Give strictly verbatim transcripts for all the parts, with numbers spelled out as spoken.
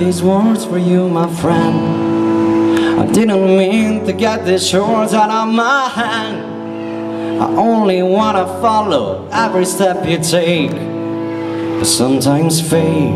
these words for you, my friend. I didn't mean to get these words out of my hand. I only wanna follow every step you take, but sometimes fate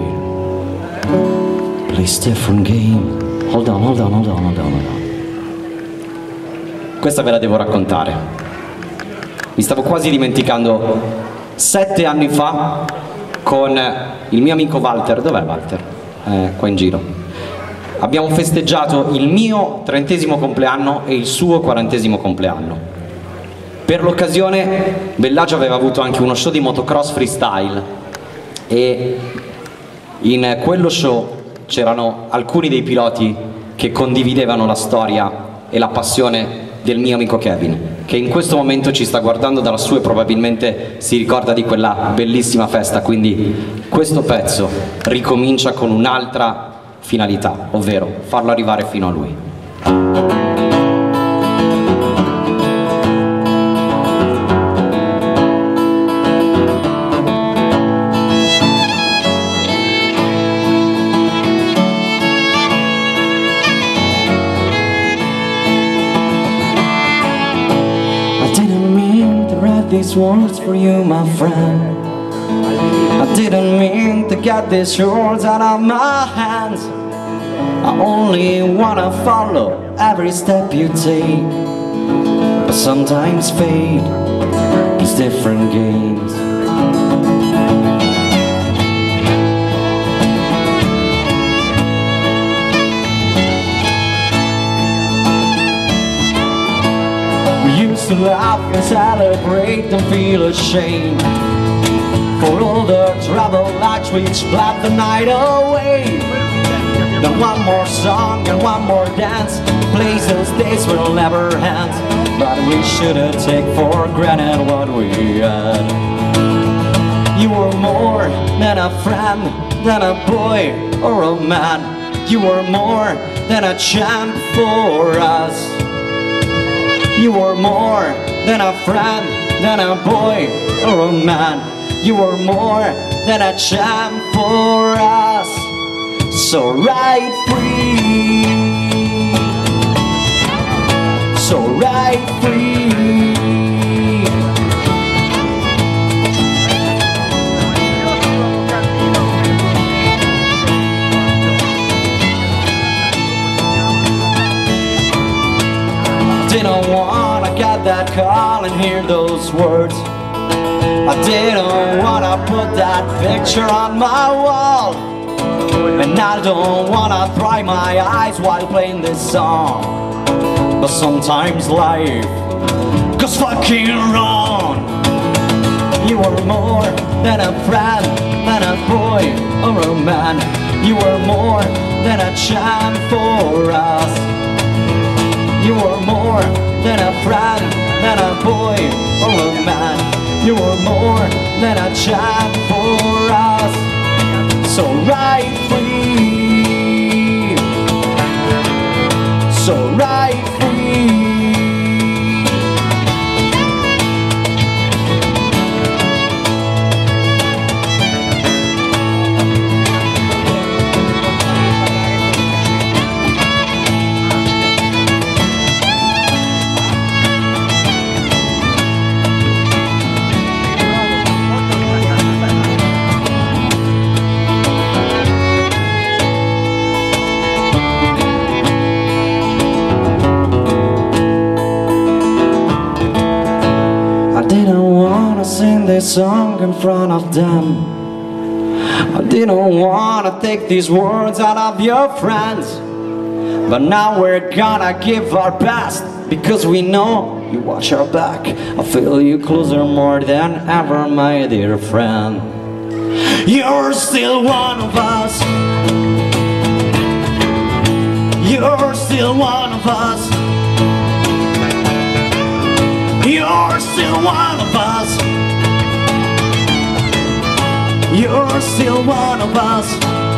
plays different game. Hold on, hold on, hold on, hold on, hold on. Questa ve la devo raccontare. Mi stavo quasi dimenticando. Sette anni fa, con il mio amico Walter, dov'è Walter? Eh, qua in giro. Abbiamo festeggiato il mio trentesimo compleanno e il suo quarantesimo compleanno. Per l'occasione Bellagio aveva avuto anche uno show di motocross freestyle e in quello show c'erano alcuni dei piloti che condividevano la storia e la passione del mio amico Kevin, che in questo momento ci sta guardando da lassù e probabilmente si ricorda di quella bellissima festa. Quindi questo pezzo ricomincia con un'altra finalità, ovvero farlo arrivare fino a lui. These words for you, my friend. I didn't mean to get these words out of my hands. I only wanna follow every step you take, but sometimes fate plays different games. To laugh and celebrate and feel ashamed for all the trouble lights which blot the night away. Then one more song and one more dance, place those days will never end, but we shouldn't take for granted what we had. You were more than a friend, than a boy or a man. You were more than a champ for us. You were more than a friend, than a boy or a man. You were more than a champ for us. So ride free, so ride free. Didn't wanna get that call and hear those words. I didn't wanna put that picture on my wall, and I don't wanna dry my eyes while playing this song. But sometimes life goes fucking wrong. You were more than a friend, than a boy or a man. You were more than a champ for us. You were more than a friend, than a boy or a man. You were more than a champ for us. So ride free, so ride free. Sing this song in front of them. I didn't wanna take these words out of your friends, but now we're gonna give our best, because we know you watch our back. I feel you closer more than ever, my dear friend. You're still one of us. You're still one of us. You're still one of us. You're still one of us.